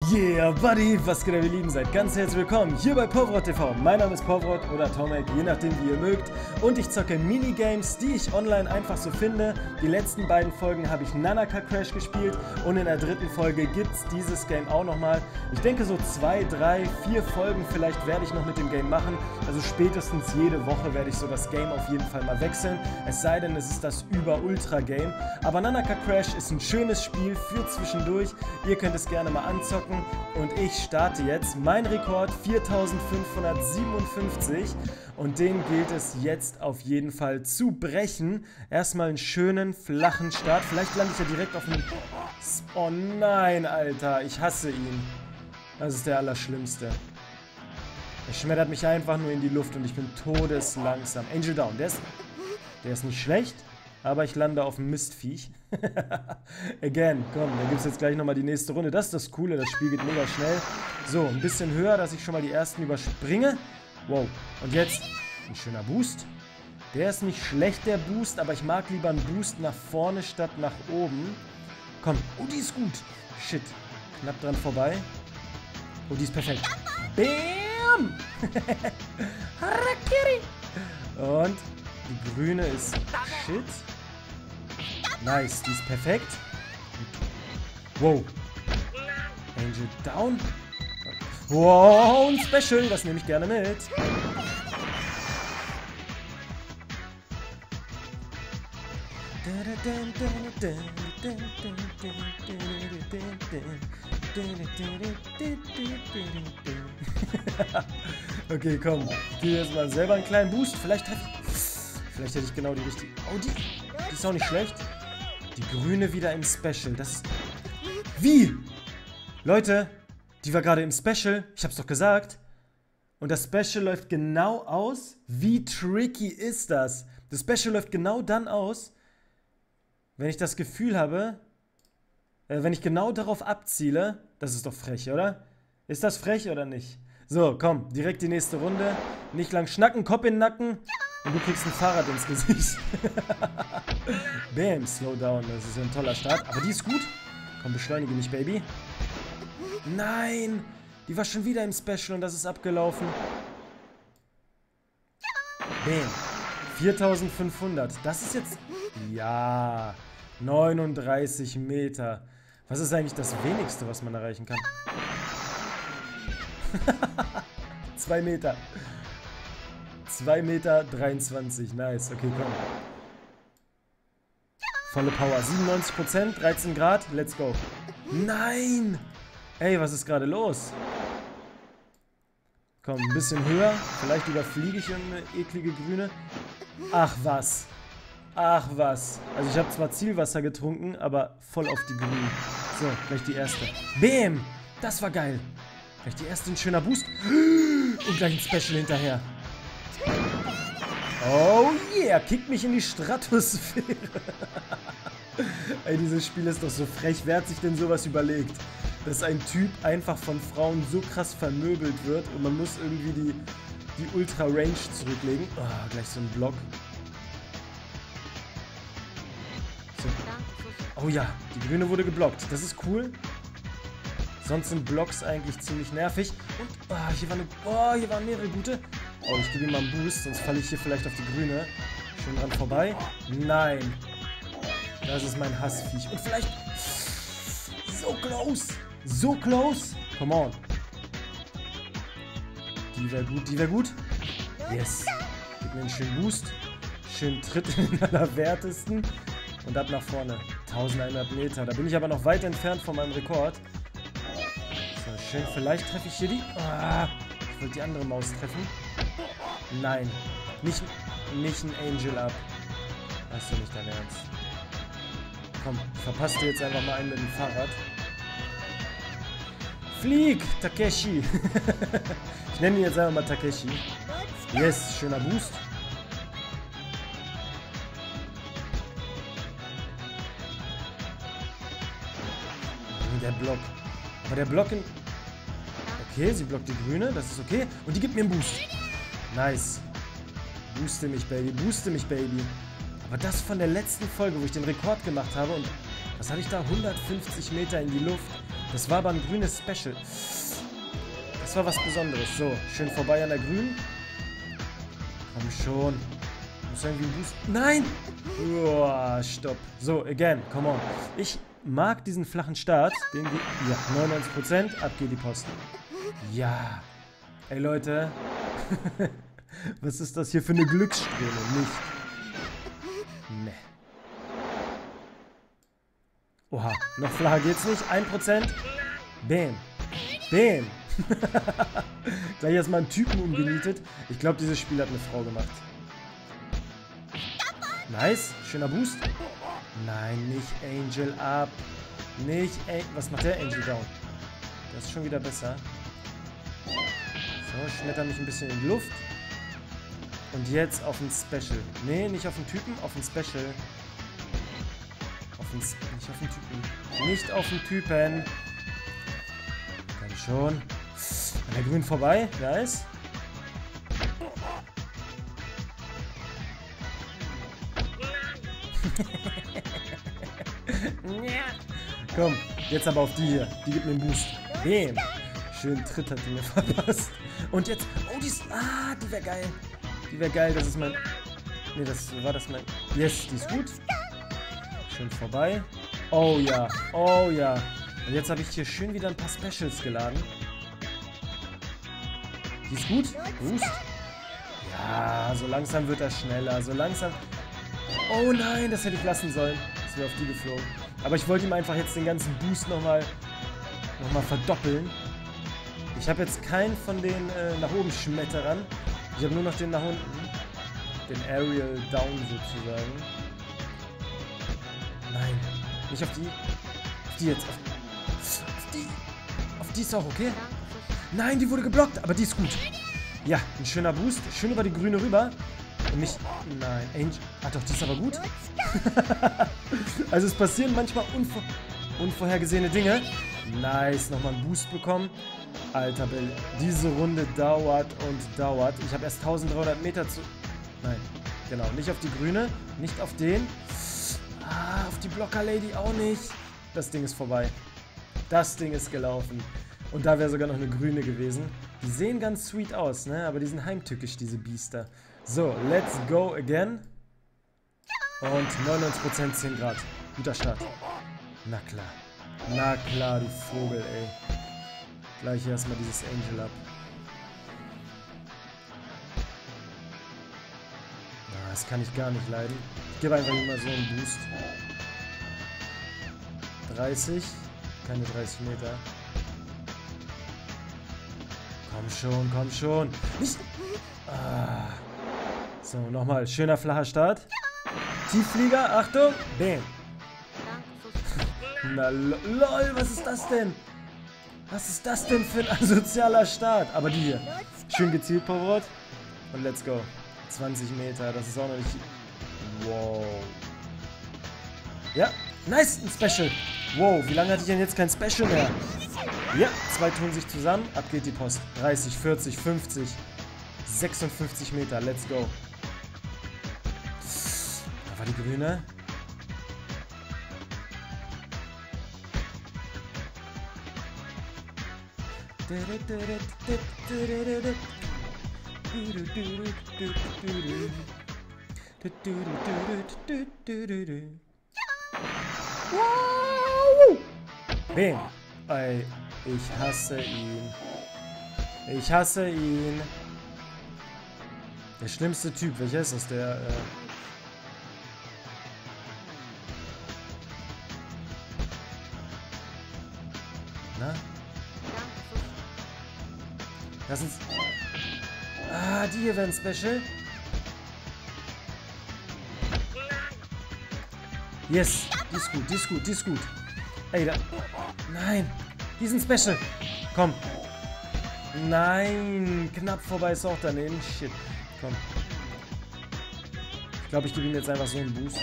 Yeah, Buddy, was geht, ihr Lieben? Seid ganz herzlich willkommen hier bei Povrot TV. Mein Name ist Povrot oder Tomek, je nachdem wie ihr mögt. Und ich zocke Minigames, die ich online einfach so finde. Die letzten beiden Folgen habe ich Nanaka Crash gespielt und in der dritten Folge gibt es dieses Game auch nochmal. Ich denke so 2, 3, 4 Folgen vielleicht werde ich noch mit dem Game machen. Also spätestens jede Woche werde ich so das Game auf jeden Fall mal wechseln. Es sei denn, es ist das Über-Ultra-Game. Aber Nanaka Crash ist ein schönes Spiel für zwischendurch. Ihr könnt es gerne mal anzocken. Und ich starte jetzt. Mein Rekord 4557 und den gilt es jetzt auf jeden Fall zu brechen. Erstmal einen schönen flachen Start. Vielleicht lande ich ja direkt auf einem... Oh nein, Alter. Ich hasse ihn. Das ist der Allerschlimmste. Er schmettert mich einfach nur in die Luft und ich bin todeslangsam. Angel Down. Der ist nicht schlecht. Aber ich lande auf dem Mistviech. Again, komm, dann gibt es jetzt gleich nochmal die nächste Runde. Das ist das Coole, das Spiel geht mega schnell. So, ein bisschen höher, dass ich schon mal die ersten überspringe. Wow, und jetzt ein schöner Boost. Der ist nicht schlecht, der Boost, aber ich mag lieber einen Boost nach vorne statt nach oben. Komm, oh, die ist gut. Shit, knapp dran vorbei. Oh, die ist perfekt. Bam! Harakiri! Und die grüne ist shit. Nice, die ist perfekt. Wow. Angel Down. Wow, ein Special, das nehme ich gerne mit. Okay, komm. Ich gebe jetzt mal selber einen kleinen Boost. Vielleicht hätte ich genau die richtige... Oh, die ist auch nicht schlecht. Die grüne wieder im Special. Das ist... Wie? Leute, die war gerade im Special. Ich hab's doch gesagt. Und das Special läuft genau aus. Wie tricky ist das? Das Special läuft genau dann aus, wenn ich das Gefühl habe, wenn ich genau darauf abziele. Das ist doch frech, oder? Ist das frech oder nicht? So, komm, direkt die nächste Runde. Nicht lang schnacken, Kopf in den Nacken. Und du kriegst ein Fahrrad ins Gesicht. Bam, Slowdown. Das ist ein toller Start. Aber die ist gut. Komm, beschleunige mich, Baby. Nein! Die war schon wieder im Special und das ist abgelaufen. Bam. 4500. Das ist jetzt... Ja. 39 Meter. Was ist eigentlich das Wenigste, was man erreichen kann? 2 Meter. 2,23 Meter. Nice. Okay, komm. Volle Power. 97%, 13 Grad. Let's go. Nein! Ey, was ist gerade los? Komm, ein bisschen höher. Vielleicht überfliege ich eine eklige grüne. Ach was. Ach was. Also ich habe zwar Zielwasser getrunken, aber voll auf die grüne. So, gleich die erste. Bam! Das war geil. Gleich die erste, ein schöner Boost. Und gleich ein Special hinterher. Oh yeah, kickt mich in die Stratosphäre. Ey, dieses Spiel ist doch so frech. Wer hat sich denn sowas überlegt? Dass ein Typ einfach von Frauen so krass vermöbelt wird und man muss irgendwie die Ultra-Range zurücklegen. Oh, gleich so ein Block. So. Oh ja, die grüne wurde geblockt. Das ist cool. Sonst sind Blocks eigentlich ziemlich nervig. Und hier waren mehrere gute. Oh, ich gebe ihm mal einen Boost, sonst falle ich hier vielleicht auf die grüne. Schön dran vorbei. Nein. Das ist mein Hassviech. Und vielleicht... So close. So close. Come on. Die wäre gut, die wäre gut. Yes. Gib mir einen schönen Boost. Schönen Tritt in den Allerwertesten. Und ab nach vorne. 1100 Meter. Da bin ich aber noch weit entfernt von meinem Rekord. So, schön. Vielleicht treffe ich hier die... ich wollte die andere Maus treffen. Nein. Nicht ein Angel ab. Das ist doch nicht dein Ernst. Komm, verpasst dir jetzt einfach mal einen mit dem Fahrrad. Flieg, Takeshi. Ich nenne ihn jetzt einfach mal Takeshi. Yes, schöner Boost. Der Block. Aber der Block in... Okay, sie blockt die grüne, das ist okay. Und die gibt mir einen Boost. Nice. Booste mich, Baby. Booste mich, Baby. Aber das von der letzten Folge, wo ich den Rekord gemacht habe und was hatte ich da? 150 Meter in die Luft. Das war aber ein grünes Special. Das war was Besonderes. So, schön vorbei an der Grün. Komm schon. Muss irgendwie ein Boost... Nein! Uah, stopp. So, again, come on. Ich mag diesen flachen Start. Den wir... Ja, 99%. Ab geht die Post. Ja. Ey, Leute. Was ist das hier für eine Glückssträhne? Nicht. Ne. Oha, noch flacher geht's nicht. 1%. Bam. Bam. Gleich erstmal einen Typen umgenietet. Ich glaube, dieses Spiel hat eine Frau gemacht. Nice. Schöner Boost. Nein, nicht Angel up. Nicht Angel. Was macht der Angel down? Das ist schon wieder besser. So, schmetter mich ein bisschen in die Luft. Und jetzt auf ein Special. Nee, nicht auf den Typen, auf ein Special. Nicht auf den Typen. Nicht auf den Typen. Komm schon. An der Grün vorbei. Nice. Komm, jetzt aber auf die hier. Die gibt mir einen Boost. Bam. Schön Tritt hat die mir verpasst. Und jetzt... Oh, die ist... Ah, die wäre geil. Die wäre geil. Das ist mein... Nee, war das mein... Yes, die ist gut. Schön vorbei. Oh ja. Oh ja. Und jetzt habe ich hier schön wieder ein paar Specials geladen. Die ist gut. Boost. Ja, so langsam wird er schneller. So langsam... Oh nein, das hätte ich lassen sollen. Das wäre auf die geflogen. Aber ich wollte ihm einfach jetzt den ganzen Boost nochmal verdoppeln. Ich habe jetzt keinen von den nach oben Schmetterern. Ich habe nur noch den nach unten. Den Aerial Down sozusagen. Nein. Nicht auf die. Auf die jetzt. Auf die. Auf die ist auch okay. Nein, die wurde geblockt. Aber die ist gut. Ja, ein schöner Boost. Schön über die Grüne rüber. Und nicht... Nein, Angel... Ah doch, die ist aber gut. Also es passieren manchmal unvorhergesehene Dinge. Nice, nochmal einen Boost bekommen. Alter, Bill, diese Runde dauert und dauert. Ich habe erst 1300 Meter zu... Nein, genau, nicht auf die Grüne, nicht auf den. Ah, auf die Blocker-Lady auch nicht. Das Ding ist vorbei. Das Ding ist gelaufen. Und da wäre sogar noch eine Grüne gewesen. Die sehen ganz sweet aus, ne? Aber die sind heimtückisch, diese Biester. So, let's go again. Und 99% 10 Grad. Guter Start. Na klar. Na klar, die Vogel, ey. Gleich erstmal dieses Angel ab. Ah, das kann ich gar nicht leiden. Ich gebe einfach immer so einen Boost. 30. Keine 30 Meter. Komm schon, komm schon. Nicht... Ah. So, nochmal. Schöner flacher Start. Tiefflieger, Achtung. Bam. Na lol, was ist das denn? Was ist das denn für ein asozialer Start? Aber die hier. Schön gezielt, Powerwort. Und let's go. 20 Meter, das ist auch noch nicht... Wow. Ja, nice, ein Special. Wow, wie lange hatte ich denn jetzt kein Special mehr? Ja, zwei tun sich zusammen. Ab geht die Post. 30, 40, 50, 56 Meter, let's go. Da war die Grüne. Bam. Ey, ich hasse ihn. Ich hasse ihn. Der schlimmste Typ. Welcher ist das? Der, Na? Lass uns... Ah, die hier werden Special. Yes, die ist gut, die ist gut, die ist gut. Ey, da... Nein, die sind Special. Komm. Nein, knapp vorbei ist auch daneben. Shit, komm. Ich glaube, ich gebe ihm jetzt einfach so einen Boost.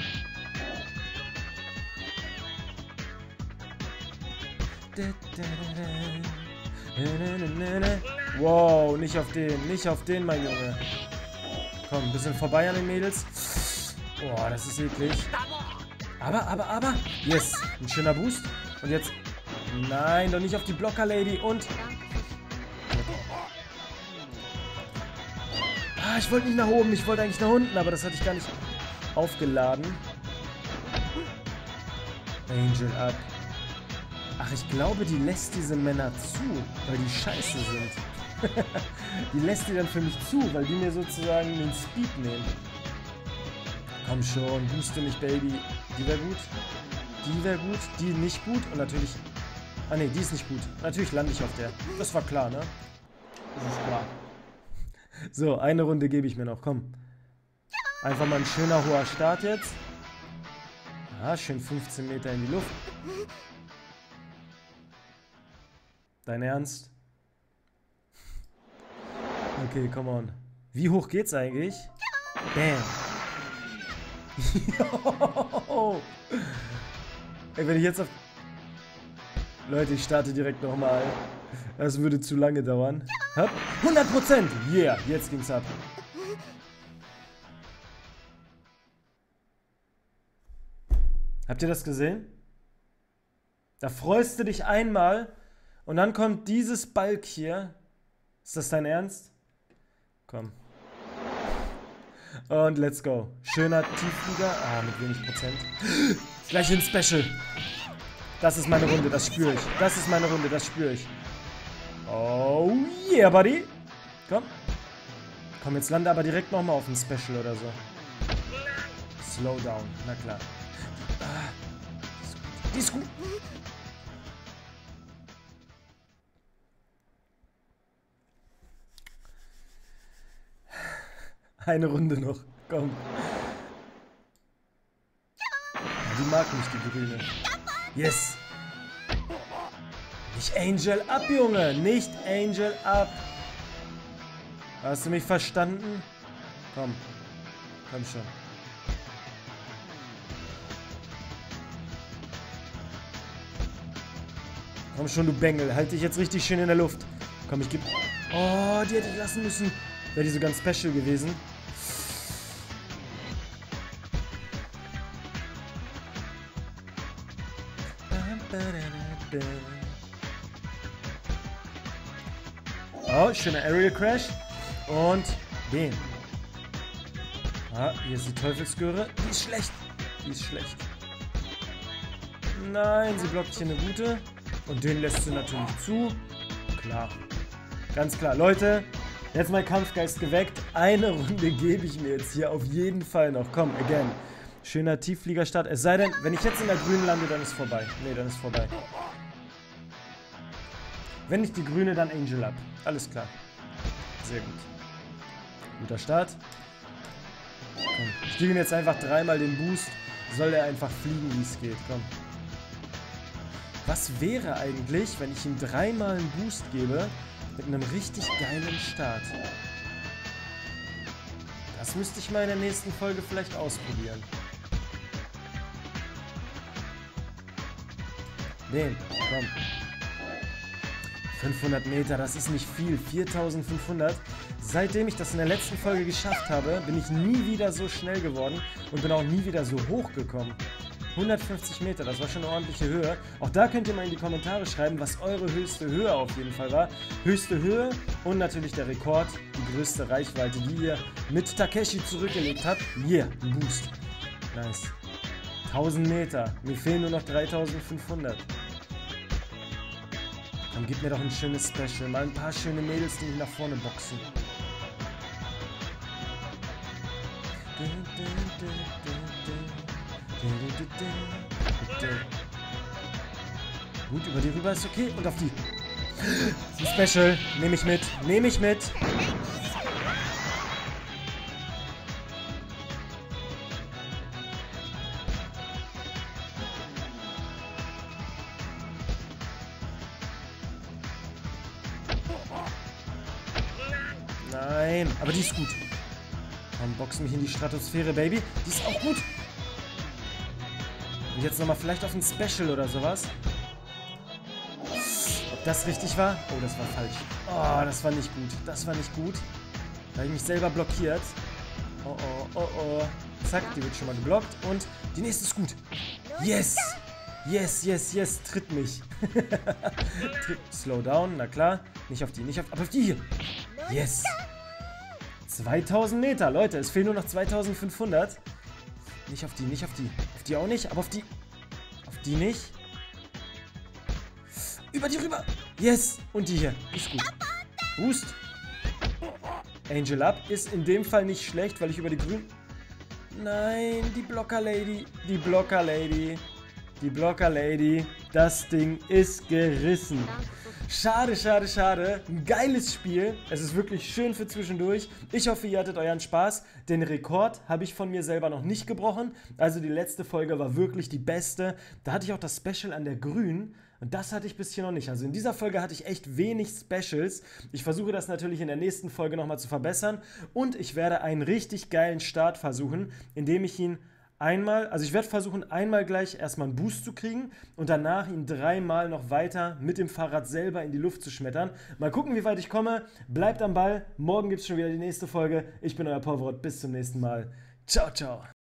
Wow, nicht auf den, mein Junge. Komm, ein bisschen vorbei an den Mädels. Boah, das ist eklig. Aber. Yes, ein schöner Boost. Und jetzt... Nein, doch nicht auf die Blocker-Lady. Und... Ah, ich wollte nicht nach oben. Ich wollte eigentlich nach unten, aber das hatte ich gar nicht aufgeladen. Angel up. Ach, ich glaube, die lässt diese Männer zu, weil die scheiße sind. Die lässt die dann für mich zu, weil die mir sozusagen den Speed nehmen. Komm schon, booste mich, Baby. Die wäre gut. Die wäre gut. Die nicht gut. Und natürlich... Ah, ne, die ist nicht gut. Natürlich lande ich auf der. Das war klar, ne? Das ist klar. So, eine Runde gebe ich mir noch. Komm. Einfach mal ein schöner hoher Start jetzt. Ja, schön 15 Meter in die Luft. Dein Ernst? Okay, come on. Wie hoch geht's eigentlich? Bam. Ey, wenn ich jetzt auf... Leute, ich starte direkt nochmal. Das würde zu lange dauern. Hopp. 100%! Yeah, jetzt ging's ab. Habt ihr das gesehen? Da freust du dich einmal und dann kommt dieses Balk hier. Ist das dein Ernst? Komm. Und let's go. Schöner Tiefflieger. Ah, mit wenig Prozent. Gleich ins Special. Das ist meine Runde, das spüre ich. Das ist meine Runde, das spüre ich. Oh yeah, buddy. Komm. Komm, jetzt lande aber direkt nochmal auf ein Special oder so. Slow down, na klar. Ah, die ist gut. Eine Runde noch. Komm. Die mag mich, die Grüne. Yes. Nicht Angel up, Junge. Nicht Angel up. Hast du mich verstanden? Komm. Komm schon. Komm schon, du Bengel. Halt dich jetzt richtig schön in der Luft. Komm, ich geb... Oh, die hätte ich lassen müssen. Wäre die so ganz special gewesen. Oh, schöner Aerial Crash. Und den. Ah, hier ist die Teufelsgöre. Die ist schlecht. Die ist schlecht. Nein, sie blockt hier eine gute. Und den lässt sie natürlich zu. Klar. Ganz klar. Leute, jetzt mein Kampfgeist geweckt. Eine Runde gebe ich mir jetzt hier auf jeden Fall noch. Komm, again. Schöner Tieffliegerstart. Es sei denn, wenn ich jetzt in der Grünen lande, dann ist vorbei. Ne, dann ist vorbei. Wenn nicht die Grüne, dann Angel up. Alles klar. Sehr gut. Guter Start. Komm. Ich gebe ihm jetzt einfach dreimal den Boost. Soll er einfach fliegen, wie es geht. Komm. Was wäre eigentlich, wenn ich ihm dreimal einen Boost gebe mit einem richtig geilen Start? Das müsste ich mal in der nächsten Folge vielleicht ausprobieren. Den, komm. 500 Meter, das ist nicht viel. 4500. Seitdem ich das in der letzten Folge geschafft habe, bin ich nie wieder so schnell geworden und bin auch nie wieder so hoch gekommen. 150 Meter, das war schon eine ordentliche Höhe. Auch da könnt ihr mal in die Kommentare schreiben, was eure höchste Höhe auf jeden Fall war. Höchste Höhe und natürlich der Rekord, die größte Reichweite, die ihr mit Takeshi zurückgelegt habt. Hier, ein Boost. Nice. 1000 Meter. Mir fehlen nur noch 3500. Dann gib mir doch ein schönes Special. Mal ein paar schöne Mädels, die mich nach vorne boxen. Gut, über die rüber ist okay. Und auf die. Die Special. Nehme ich mit. Nehme ich mit. Nein, aber die ist gut. Komm, box mich in die Stratosphäre, Baby. Die ist auch gut. Und jetzt nochmal vielleicht auf ein Special oder sowas. Ob das richtig war? Oh, das war falsch. Oh, das war nicht gut. Das war nicht gut. Da habe ich mich selber blockiert. Oh, oh, oh, oh. Zack, die wird schon mal geblockt. Und die nächste ist gut. Yes! Yes, yes, yes, tritt mich. Slow down, na klar. Nicht auf die, aber auf die hier. Yes. 2000 Meter, Leute, es fehlen nur noch 2500. Nicht auf die. Auf die auch nicht, aber auf die nicht. Über die rüber. Yes. Und die hier. Ist gut. Boost. Angel Up ist in dem Fall nicht schlecht, weil ich über die grünen... Nein, die Blocker Lady. Die Blocker Lady. Die Blocker Lady. Das Ding ist gerissen. Schade, schade, schade. Ein geiles Spiel. Es ist wirklich schön für zwischendurch. Ich hoffe, ihr hattet euren Spaß. Den Rekord habe ich von mir selber noch nicht gebrochen. Also die letzte Folge war wirklich die beste. Da hatte ich auch das Special an der Grün. Und das hatte ich bisher noch nicht. Also in dieser Folge hatte ich echt wenig Specials. Ich versuche das natürlich in der nächsten Folge nochmal zu verbessern. Und ich werde einen richtig geilen Start versuchen, indem ich ihn einmal, also ich werde versuchen, einmal gleich erstmal einen Boost zu kriegen und danach ihn 3-mal noch weiter mit dem Fahrrad selber in die Luft zu schmettern. Mal gucken, wie weit ich komme. Bleibt am Ball. Morgen gibt es schon wieder die nächste Folge. Ich bin euer Powerrot. Bis zum nächsten Mal. Ciao, ciao.